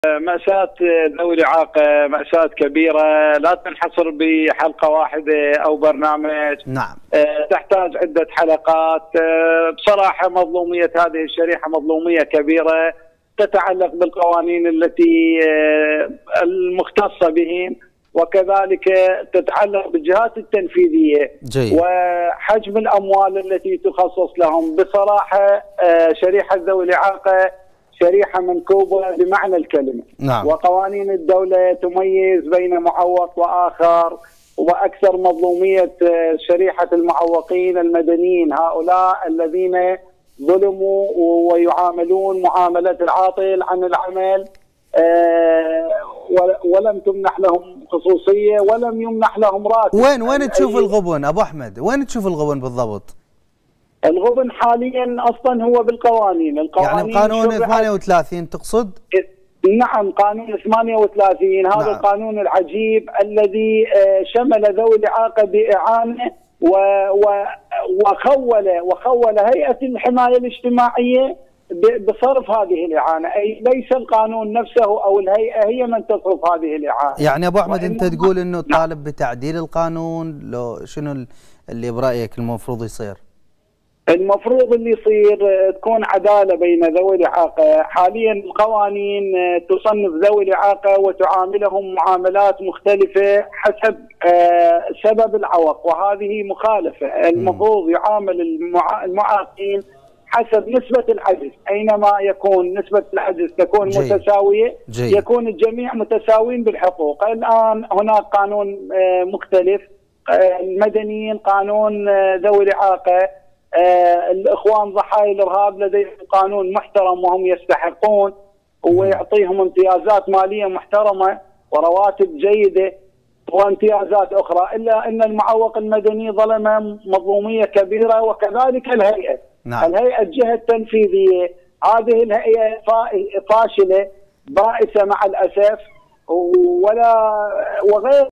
مأساة ذوي الإعاقة مأساة كبيرة لا تنحصر بحلقة واحدة أو برنامج. نعم. تحتاج عدة حلقات. بصراحة مظلومية هذه الشريحة مظلومية كبيرة تتعلق بالقوانين التي المختصة بهم، وكذلك تتعلق بالجهات التنفيذية جيد. وحجم الأموال التي تخصص لهم. بصراحة شريحة ذوي الإعاقة شريحة منكوبة بمعنى الكلمة. نعم. وقوانين الدولة تميز بين معوق وآخر، وأكثر مظلومية شريحة المعوقين المدنيين، هؤلاء الذين ظلموا ويعاملون معاملة العاطل عن العمل، ولم تمنح لهم خصوصية ولم يمنح لهم راتب. وين تشوف الغبن أبو أحمد؟ وين تشوف الغبن بالضبط؟ الغبن حاليا اصلا هو بالقوانين. يعني قانون 38 تقصد؟ نعم، قانون 38 هذا. نعم. القانون العجيب الذي شمل ذوي الإعاقة بإعانة وخول هيئة الحماية الاجتماعية بصرف هذه الإعانة، أي ليس القانون نفسه أو الهيئة هي من تصرف هذه الإعانة. يعني أبو أحمد أنت تقول أنه طالب بتعديل القانون، لو شنو اللي برأيك المفروض يصير؟ المفروض اللي يصير تكون عدالة بين ذوي الإعاقة. حاليا القوانين تصنف ذوي الإعاقة وتعاملهم معاملات مختلفة حسب سبب العوق، وهذه مخالفة. المفروض يعامل المعاقين حسب نسبة العجز، أينما يكون نسبة العجز تكون متساوية. يكون الجميع متساويين بالحقوق. الآن هناك قانون مختلف، المدنيين قانون ذوي الإعاقة، الإخوان ضحايا الإرهاب لديهم قانون محترم وهم يستحقون ويعطيهم امتيازات مالية محترمة ورواتب جيدة وامتيازات أخرى، إلا أن المعوق المدني ظلم مظلومية كبيرة، وكذلك الهيئة. نعم. الهيئة الجهة التنفيذية، هذه الهيئة فاشلة بائسة مع الأسف وغير